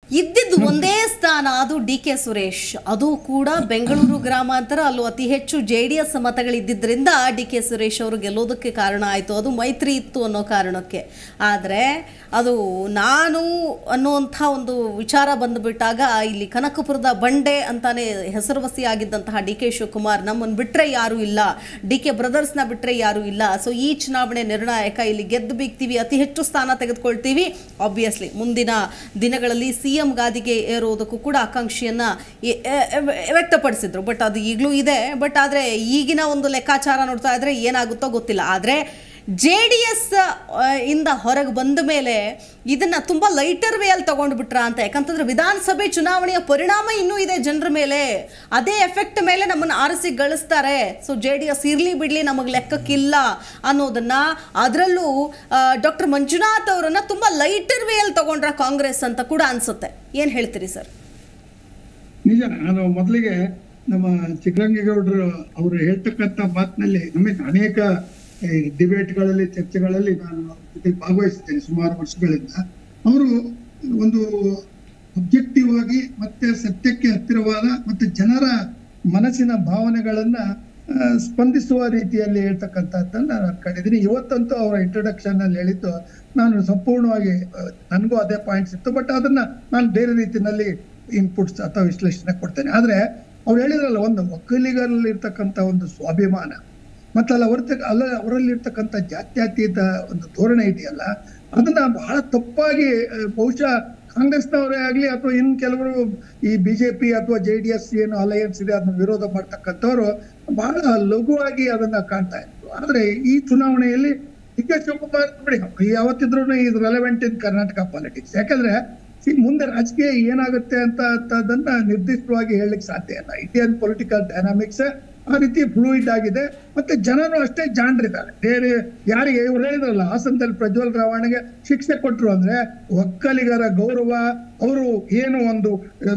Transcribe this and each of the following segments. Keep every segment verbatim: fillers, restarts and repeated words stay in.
ಇದ್ದಿದ್ದು ಒಂದೇ ಸ್ಥಾನ, ಅದು ಡಿ ಕೆ ಸುರೇಶ್, ಅದು ಕೂಡ ಬೆಂಗಳೂರು ಗ್ರಾಮಾಂತರ. ಅಲ್ಲೂ ಅತಿ ಹೆಚ್ಚು ಜೆ ಡಿ ಎಸ್ ಮತಗಳಿದ್ದಿದ್ದರಿಂದ ಡಿ ಕೆ ಸುರೇಶ್ ಅವರು ಗೆಲ್ಲೋದಕ್ಕೆ ಕಾರಣ ಆಯಿತು. ಅದು ಮೈತ್ರಿ ಇತ್ತು ಅನ್ನೋ ಕಾರಣಕ್ಕೆ. ಆದರೆ ಅದು ನಾನು ಅನ್ನುವಂಥ ಒಂದು ವಿಚಾರ ಬಂದುಬಿಟ್ಟಾಗ ಇಲ್ಲಿ ಕನಕಪುರದ ಬಂಡೆ ಅಂತಾನೆ ಹೆಸರುವಾಸಿಯಾಗಿದ್ದಂತಹ ಡಿ ಕೆ ಶಿವಕುಮಾರ್ ನಮ್ಮನ್ನು ಬಿಟ್ಟರೆ ಯಾರೂ ಇಲ್ಲ, ಡಿ ಕೆ ಬ್ರದರ್ಸ್ನ ಬಿಟ್ಟರೆ ಯಾರೂ ಇಲ್ಲ, ಸೊ ಈ ಚುನಾವಣೆ ನಿರ್ಣಾಯಕ, ಇಲ್ಲಿ ಗೆದ್ದು ಬೀಗ್ತೀವಿ, ಅತಿ ಹೆಚ್ಚು ಸ್ಥಾನ ತೆಗೆದುಕೊಳ್ತೀವಿ, ಆಬ್ವಿಯಸ್ಲಿ ಮುಂದಿನ ದಿನಗಳಲ್ಲಿ ಸಿ ಎಂ ಗಾದಿಗೆ ಏರೋದಕ್ಕೂ ಕೂಡ ಆಕಾಂಕ್ಷೆಯನ್ನ ವ್ಯಕ್ತಪಡಿಸಿದ್ರು. ಬಟ್ ಅದು ಈಗಲೂ ಇದೆ. ಬಟ್ ಆದರೆ ಈಗಿನ ಒಂದು ಲೆಕ್ಕಾಚಾರ ನೋಡ್ತಾ ಇದ್ರೆ ಏನಾಗುತ್ತೋ ಗೊತ್ತಿಲ್ಲ. ಆದರೆ ಜೆ ಡಿ ಎಸ್ ಇಂದ ಹೊರಗೆ ಬಂದ ಮೇಲೆ ಇದನ್ನ ತುಂಬ ಲೈಟರ್ ವೇಯಲ್ಲಿ ತಗೊಂಡು ಬಿಟ್ರ ಅಂತ. ಯಾಕಂತಂದ್ರೆ ವಿಧಾನಸಭೆ ಚುನಾವಣೆಯ ಪರಿಣಾಮ ಇನ್ನೂ ಇದೆ ಜನರ ಮೇಲೆ, ಅದೇ ಎಫೆಕ್ಟ್ ಮೇಲೆ ನಮ್ಮನ್ನು ಆರಿಸಿ ಗಳಿಸ್ತಾರೆ. ಸೊ ಜೆ ಡಿ ಎಸ್ ಇರ್ಲಿ ಬಿಡ್ಲಿ ನಮಗೆ ಲೆಕ್ಕಕ್ಕಿಲ್ಲ ಅನ್ನೋದನ್ನ, ಅದರಲ್ಲೂ ಡಾಕ್ಟರ್ ಮಂಜುನಾಥ್ ಅವರನ್ನ ತುಂಬ ಲೈಟರ್ ವೇಯಲ್ಲಿ ತಗೊಂಡ್ರ ಕಾಂಗ್ರೆಸ್ ಅಂತ ಕೂಡ ಅನ್ಸುತ್ತೆ. ಏನು ಹೇಳ್ತೀರಿ ಸರ್? ನಿಜ. ನಾನು ಮೊದಲಿಗೆ ನಮ್ಮ ಚಿಕ್ಕರಂಗೇಗೌಡರು ಅವರು ಹೇಳ್ತಕ್ಕಂಥ ಮಾತಿನಲ್ಲಿ ನಮಗೆ ಅನೇಕ ಡಿಬೇಟ್ಗಳಲ್ಲಿ, ಚರ್ಚೆಗಳಲ್ಲಿ ನಾನು ಭಾಗವಹಿಸಿದ್ದೇನೆ ಸುಮಾರು ವರ್ಷಗಳಿಂದ. ಅವರು ಒಂದು ಅಬ್ಜೆಕ್ಟಿವ್ ಆಗಿ ಮತ್ತೆ ಸತ್ಯಕ್ಕೆ ಹತ್ತಿರವಾದ ಮತ್ತೆ ಜನರ ಮನಸ್ಸಿನ ಭಾವನೆಗಳನ್ನ ಸ್ಪಂದಿಸುವ ರೀತಿಯಲ್ಲಿ ಹೇಳ್ತಕ್ಕಂಥದ್ದನ್ನ ನಾನು ಕಂಡಿದ್ದೀನಿ. ಇವತ್ತಂತೂ ಅವರ ಇಂಟ್ರೊಡಕ್ಷನ್ ಅಲ್ಲಿ ಹೇಳಿದ್ದು ನಾನು ಸಂಪೂರ್ಣವಾಗಿ, ನನಗೂ ಅದೇ ಪಾಯಿಂಟ್ಸ್ ಇತ್ತು, ಬಟ್ ಅದನ್ನ ನಾನು ಬೇರೆ ರೀತಿಯಲ್ಲಿ ಇನ್ಪುಟ್ಸ್ ಅಥವಾ ವಿಶ್ಲೇಷಣೆ ಕೊಡ್ತೇನೆ. ಆದ್ರೆ ಅವ್ರು ಹೇಳಿದ್ರಲ್ಲ, ಒಂದು ಒಕ್ಕಲಿಗರಲ್ಲಿ ಇರ್ತಕ್ಕಂಥ ಒಂದು ಸ್ವಾಭಿಮಾನ ಮತ್ತೆ ಅಲ್ಲ ಅವ್ರ ಅಲ್ಲ ಅವರಲ್ಲಿ ಇರ್ತಕ್ಕಂಥ ಜಾತ್ಯತೀತ ಒಂದು ಧೋರಣೆ ಇದೆಯಲ್ಲ, ಅದನ್ನ ಬಹಳ ತಪ್ಪಾಗಿ ಬಹುಶಃ ಕಾಂಗ್ರೆಸ್ನವರೇ ಆಗ್ಲಿ ಅಥವಾ ಇನ್ ಕೆಲವರು ಈ ಬಿಜೆಪಿ ಅಥವಾ ಜೆ ಡಿ ಎಸ್ ಏನು ಅಲಯನ್ಸ್ ಇದೆ ಅದನ್ನ ವಿರೋಧ ಮಾಡ್ತಕ್ಕಂಥವ್ರು ಬಹಳ ಲಘುವಾಗಿ ಅದನ್ನ ಕಾಣ್ತಾ ಇದ್ರು. ಆದ್ರೆ ಈ ಚುನಾವಣೆಯಲ್ಲಿ ಡಿ ಕೆ ಶಿವಕುಮಾರ್ ಬಿಡಿ, ಯಾವತ್ತಿದ್ರು ಇದು ರೆಲೆವೆಂಟ್ ಇನ್ ಕರ್ನಾಟಕ ಪಾಲಿಟಿಕ್ಸ್. ಯಾಕಂದ್ರೆ ಮುಂದೆ ರಾಜಕೀಯ ಏನಾಗುತ್ತೆ ಅಂತ ಅದನ್ನ ನಿರ್ದಿಷ್ಟವಾಗಿ ಹೇಳಲಿಕ್ಕೆ ಸಾಧ್ಯ ಇಲ್ಲ. ಇಂಡಿಯನ್ ಪೊಲಿಟಿಕಲ್ ಡೈನಾಮಿಕ್ಸ್ ಆ ರೀತಿ ಫ್ಲೂಯಿಡ್ ಆಗಿದೆ. ಮತ್ತೆ ಜನರು ಅಷ್ಟೇ ಜಾಣರಿದ್ದಾರೆ. ಬೇರೆ ಯಾರಿಗೆ ಇವ್ರು ಹೇಳಿದ್ರಲ್ಲ, ಹಾಸನದಲ್ಲಿ ಪ್ರಜ್ವಲ್ ರೇವಣ್ಣಗೆ ಶಿಕ್ಷೆ ಕೊಟ್ಟರು ಅಂದ್ರೆ ಒಕ್ಕಲಿಗರ ಗೌರವ, ಅವರು ಏನು ಒಂದು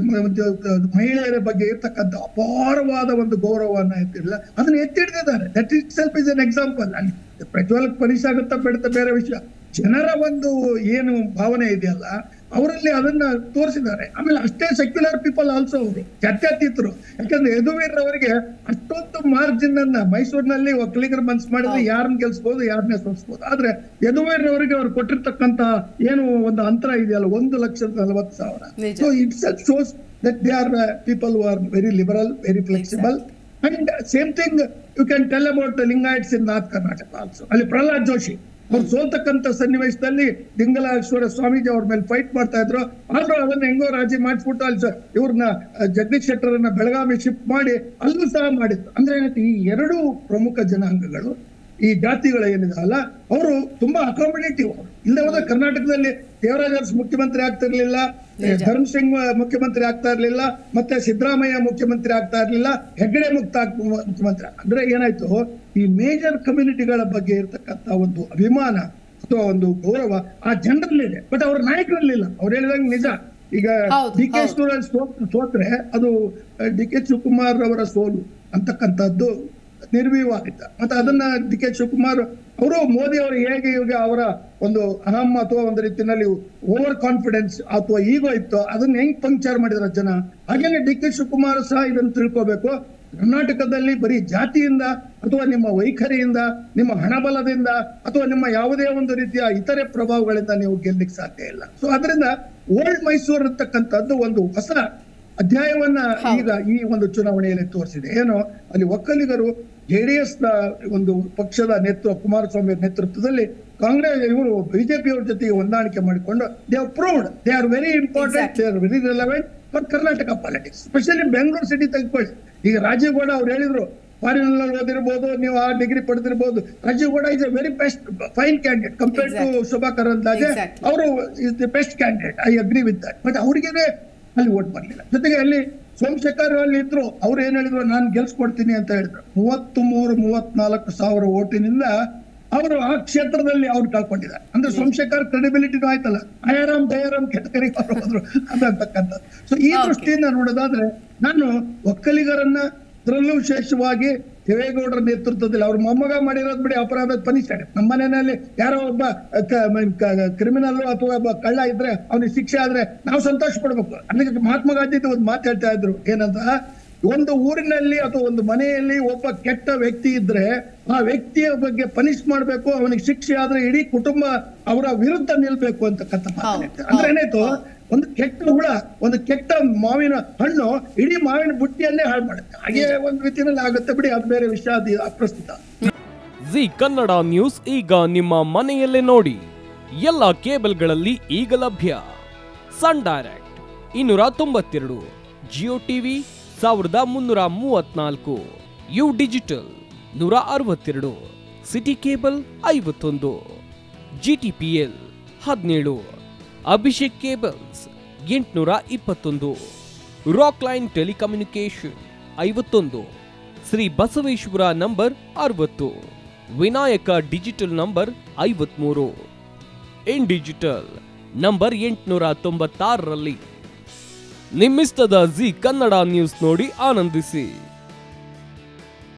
ಮಹಿಳೆಯರ ಬಗ್ಗೆ ಇರ್ತಕ್ಕಂಥ ಅಪಾರವಾದ ಒಂದು ಗೌರವವನ್ನ ಎತ್ತಿರಲಿಲ್ಲ, ಅದನ್ನ ಎತ್ತಿಡ್ತಿದ್ದಾರೆ. That itself is an example. ಅಲ್ಲಿ ಪ್ರಜ್ವಲ್ ಪನಿಷ್ ಆಗುತ್ತಾ ಬಿಡುತ್ತಾ ಬೇರೆ ವಿಷಯ, ಜನರ ಒಂದು ಏನು ಭಾವನೆ ಇದೆಯಲ್ಲ ಅವರಲ್ಲಿ ಅದನ್ನ ತೋರಿಸಿದ್ದಾರೆ. ಆಮೇಲೆ ಅಷ್ಟೇ ಸೆಕ್ಯುಲರ್ ಪೀಪಲ್ ಆಲ್ಸೋ ಅವರು ಜಾತ್ಯತೀತರು. ಯಾಕಂದ್ರೆ ಯದುವೀರ್ ಅವರಿಗೆ ಅಷ್ಟೊಂದು ಮಾರ್ಜಿನ್ ಅನ್ನ ಮೈಸೂರಿನಲ್ಲಿ ಒಕ್ಕಲಿಗರ ಮನ್ಸು ಮಾಡಿದ್ರೆ ಯಾರನ್ನ ಗೆಲ್ಸ್ಬೋದು, ಯಾರನ್ನೇ ಸೋಲಿಸ್ಬೋದು. ಆದ್ರೆ ಯದುವೀರ್ ಅವರಿಗೆ ಅವ್ರು ಕೊಟ್ಟಿರ್ತಕ್ಕಂತ ಏನು ಒಂದು ಅಂತರ ಇದೆಯಲ್ಲ, ಒಂದು ಲಕ್ಷದ ನಲವತ್ತು ಸಾವಿರ. So it's shows that they are people who are very liberal, very flexible. And same thing you can tell about Lingayats in north Karnataka also. ಅಲ್ಲಿ ಪ್ರಹ್ಲಾದ್ ಜೋಶಿ ಅವ್ರು ಸೋಲ್ತಕ್ಕಂಥ ಸನ್ನಿವೇಶದಲ್ಲಿ ದಿಂಗಲೇಶ್ವರ ಸ್ವಾಮೀಜಿ ಅವ್ರ ಮೇಲೆ ಫೈಟ್ ಮಾಡ್ತಾ ಇದ್ರು. ಆದ್ರೂ ಅದನ್ನ ಹೆಂಗೋ ರಾಜಿ ಮಾಡಿಸ್ಬಿಟ್ಟು ಅಲ್ಲಿ ಇವ್ರನ್ನ ಜಗದೀಶ್ ಶೆಟ್ಟರನ್ನ ಬೆಳಗಾವಿ ಶಿಫ್ಟ್ ಮಾಡಿ ಅಲ್ಲೂ ಸಹ ಮಾಡಿದ್ರು. ಅಂದ್ರೆ ಈ ಎರಡು ಪ್ರಮುಖ ಜನಾಂಗಗಳು, ಈ ಜಾತಿಗಳು ಏನಿದೆಯಲ್ಲ, ಅವರು ತುಂಬಾ ಅಕಾಮಿಡೇಟಿವ್. ಅವರು ಇಲ್ಲದೆ ಹೋದ್ರೆ ಕರ್ನಾಟಕದಲ್ಲಿ ದೇವರಾಜ ಅರಸು ಮುಖ್ಯಮಂತ್ರಿ ಆಗ್ತಿರ್ಲಿಲ್ಲ, ಧರ್ಮ್ ಸಿಂಗ್ ಮುಖ್ಯಮಂತ್ರಿ ಆಗ್ತಾ ಇರ್ಲಿಲ್ಲ, ಮತ್ತೆ ಸಿದ್ದರಾಮಯ್ಯ ಮುಖ್ಯಮಂತ್ರಿ ಆಗ್ತಾ ಇರ್ಲಿಲ್ಲ, ಹೆಗ್ಗಡೆ ಮುಕ್ತ ಮುಖ್ಯಮಂತ್ರಿ. ಅಂದ್ರೆ ಏನಾಯ್ತು, ಈ ಮೇಜರ್ ಕಮ್ಯುನಿಟಿಗಳ ಬಗ್ಗೆ ಇರ್ತಕ್ಕಂಥ ಒಂದು ಅಭಿಮಾನ ಅಥವಾ ಒಂದು ಗೌರವ ಆ ಜನರಲ್ಲಿದೆ, ಬಟ್ ಅವ್ರ ನಾಯಕರಲ್ಲಿಲ್ಲ. ಅವ್ರು ಹೇಳಿದಂಗೆ ನಿಜ. ಈಗ ಡಿ ಕೆ ಶಿವಕುಮಾರ್ ಸೋತ್ರೆ ಅದು ಡಿ ಕೆ ಶಿವಕುಮಾರ್ ಅವರ ಸೋಲು ಅಂತಕ್ಕಂಥದ್ದು ನಿರ್ವೀವಾಗಿದ್ದ. ಮತ್ತೆ ಅದನ್ನ ಡಿ ಕೆ ಶಿವಕುಮಾರ್ ಅವರು ಮೋದಿ ಅವರು ಹೇಗೆ ಇವಾಗ ಅವರ ಒಂದು ಅಹಂ ಅಥವಾ ಒಂದು ರೀತಿಯಲ್ಲಿ ಓವರ್ ಕಾನ್ಫಿಡೆನ್ಸ್ ಅಥವಾ ಈಗೋ ಇತ್ತು, ಅದನ್ನ ಹೆಂಗ್ ಪಂಕ್ಚರ್ ಮಾಡಿದ್ರ ಜನ, ಹಾಗೇನೆ ಡಿ ಕೆ ಶಿವಕುಮಾರ್ ಸಹ ಇದನ್ನು ತಿಳ್ಕೋಬೇಕು. ಕರ್ನಾಟಕದಲ್ಲಿ ಬರೀ ಜಾತಿಯಿಂದ ಅಥವಾ ನಿಮ್ಮ ವೈಖರಿಯಿಂದ, ನಿಮ್ಮ ಹಣಬಲದಿಂದ ಅಥವಾ ನಿಮ್ಮ ಯಾವುದೇ ಒಂದು ರೀತಿಯ ಇತರೆ ಪ್ರಭಾವಗಳಿಂದ ನೀವು ಗೆಲ್ಲಲಿಕ್ಕೆ ಸಾಧ್ಯ ಇಲ್ಲ. ಸೊ ಅದರಿಂದ ಓಲ್ಡ್ ಮೈಸೂರು ಇರ್ತಕ್ಕಂಥದ್ದು ಒಂದು ಹೊಸ ಅಧ್ಯಾಯವನ್ನ ಈಗ ಈ ಒಂದು ಚುನಾವಣೆಯಲ್ಲಿ ತೋರಿಸಿದೆ. ಏನು, ಅಲ್ಲಿ ಒಕ್ಕಲಿಗರು ಜೆಡಿಎಸ್ ನ ಒಂದು ಪಕ್ಷದ ನೇತೃತ್ವ, ಕುಮಾರಸ್ವಾಮಿ ನೇತೃತ್ವದಲ್ಲಿ ಕಾಂಗ್ರೆಸ್ ಇವರು ಬಿಜೆಪಿ ಅವ್ರ ಜೊತೆಗೆ ಹೊಂದಾಣಿಕೆ ಮಾಡಿಕೊಂಡು they are proved they are very important, they are very relevant for Karnataka politics. Specially Bengaluru city ತೆಗೆದುಕೊಳ್ಳಿ. ಈಗ ರಾಜೀವ್ ಗೌಡ ಅವ್ರು ಹೇಳಿದ್ರು, ಫಾರಿನ್ ನಲ್ಲಿ ಓದಿರ್ಬೋದು, ನೀವು ಆ ಡಿಗ್ರಿ ಪಡೆದಿರ್ಬೋದು, Rajeev Gowda is a very best fine candidate compared to Shobha Karandlaje. ಅವರು is the best candidate, I agree with that. But ಅವ್ರಿಗೆ ಅಲ್ಲಿ ಓಟ್ ಬರ್ಲಿಲ್ಲ. ಜೊತೆಗೆ ಅಲ್ಲಿ ಸೋಮಶೇಖರ್ ಅಲ್ಲಿ ಇದ್ರು, ಅವ್ರು ಏನ್ ಹೇಳಿದ್ರು, ನಾನು ಗೆಲ್ಸ್ಕೊಡ್ತೀನಿ ಅಂತ ಹೇಳಿದ್ರು. ಮೂವತ್ತ್ ಮೂರು ಮೂವತ್ನಾಲ್ಕು ಸಾವಿರ ಓಟಿನಿಂದ ಅವರು ಆ ಕ್ಷೇತ್ರದಲ್ಲಿ ಅವ್ರು ಕಳ್ಕೊಂಡಿದ್ದಾರೆ. ಅಂದ್ರೆ ಸೋಮಶೇಖರ್ ಕ್ರೆಡಿಬಿಲಿಟಿನೂ ಆಯ್ತಲ್ಲ, ಅಯಾರಾಮ್ ದಯಾರಾಮ್ ಕೆಟಕರಿ ಅವರು ಹೋದ್ರು ಅಂತಕ್ಕಂಥದ್ದು. ಸೊ ಈ ದೃಷ್ಟಿಯಿಂದ ನೋಡೋದಾದ್ರೆ ನಾನು ಒಕ್ಕಲಿಗರನ್ನ ಅದರಲ್ಲೂ ವಿಶೇಷವಾಗಿ ದೇವೇಗೌಡರ ನೇತೃತ್ವದಲ್ಲಿ ಅವ್ರ ಮೊಮ್ಮಗ ಮಾಡಿರೋದು ಬಿಡಿ ಅಪರಾಧ ಪನಿಷ್ಠ. ನಮ್ಮ ಮನೆಯಲ್ಲಿ ಯಾರೋ ಒಬ್ಬ ಕ್ರಿಮಿನಲ್ ಅಥವಾ ಒಬ್ಬ ಕಳ್ಳ ಇದ್ರೆ ಅವನಿಗೆ ಶಿಕ್ಷೆ ಆದ್ರೆ ನಾವು ಸಂತೋಷ ಪಡ್ಬೇಕು. ಅದಕ್ಕೆ ಮಹಾತ್ಮ ಗಾಂಧಿ ಒಂದು ಮಾತು ಹೇಳ್ತಾ ಇದ್ರು, ಏನಂತ, ಒಂದು ಊರಿನಲ್ಲಿ ಅಥವಾ ಒಂದು ಮನೆಯಲ್ಲಿ ಒಬ್ಬ ಕೆಟ್ಟ ವ್ಯಕ್ತಿ ಇದ್ರೆ ಆ ವ್ಯಕ್ತಿಯ ಬಗ್ಗೆ ಪನಿಷ್ ಮಾಡ್ಬೇಕು, ಅವನಿಗೆ ಶಿಕ್ಷೆ ಆದ್ರೆ ಇಡೀ ಕುಟುಂಬ ಅವರ ವಿರುದ್ಧ ನಿಲ್ಬೇಕು ಅಂತಕ್ಕಂಥ ಮಾತು. ಅಂದ್ರೆ ಏನಾಯ್ತು, ಒಂದು ಕೆಟ್ಟ ಹುಳ, ಒಂದು ಕೆಟ್ಟ ಮಾವಿನ ಹಣ್ಣು ಇಡೀ ಮಾವಿನ ಬುಟ್ಟಿಯನ್ನೇ ಹಾಳು ಮಾಡುತ್ತೆ. ಹಾಗೆ ಒಂದು ರೀತಿಯಲ್ಲಿ ಆಗುತ್ತೆ ಬಿಡಿ, ಅದು ಬೇರೆ ವಿಷಯ, ಅದು ಅಪ್ರಸ್ತುತ. ಜಿ ಕನ್ನಡ ನ್ಯೂಸ್ ಈಗ ನಿಮ್ಮ ಮನೆಯಲ್ಲೇ ನೋಡಿ. ಎಲ್ಲ ಕೇಬಲ್ಗಳಲ್ಲಿ ಈಗ ಲಭ್ಯ. ಸನ್ ಡೈರೆಕ್ಟ್ ಇನ್ನೂರ ತೊಂಬತ್ತೆರಡು, ಜಿಯೋ ಟಿವಿ ಸಾವಿರದ ಮುನ್ನೂರ ಮೂವತ್ನಾಲ್ಕು, ಯು ಡಿಜಿಟಲ್ ನೂರ ಅರವತ್ತೆರಡು, ಸಿಟಿ ಕೇಬಲ್ ಐವತ್ತೊಂದು, ಜಿಟಿಪಿಎಲ್ ಹದಿನೇಳು, ಅಭಿಷೇಕ್ ಕೇಬಲ್ಸ್ ಎಂಟುನೂರ ಇಪ್ಪತ್ತೊಂದು, ರಾಕ್ ಲೈನ್ ಟೆಲಿಕಮ್ಯುನಿಕೇಶನ್ ಐವತ್ತೊಂದು, ಶ್ರೀ ಬಸವೇಶ್ವರ ನಂಬರ್ ಅರವತ್ತು, ವಿನಾಯಕ ಡಿಜಿಟಲ್ ನಂಬರ್ ಐವತ್ಮೂರು, ಇನ್ ಡಿಜಿಟಲ್ ನಂಬರ್ ಎಂಟುನೂರ ತೊಂಬತ್ತಾರರಲ್ಲಿ. ನಿಮ್ಮಿಸ್ತದ ಜಿ ಕನ್ನಡ ನ್ಯೂಸ್ ನೋಡಿ ಆನಂದಿಸಿ.